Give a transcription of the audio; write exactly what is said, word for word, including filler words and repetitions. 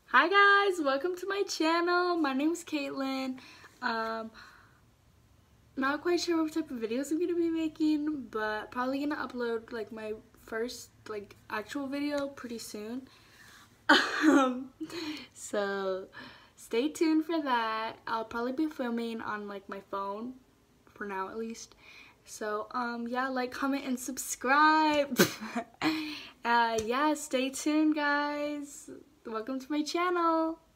Hi guys, welcome to my channel. My name is Caitlin. Um, not quite sure what type of videos I'm gonna be making, but probably gonna upload like my first like actual video pretty soon. Um, so stay tuned for that. I'll probably be filming on like my phone for now at least. So um yeah, like, comment, and subscribe. uh yeah, stay tuned guys. Welcome to my channel.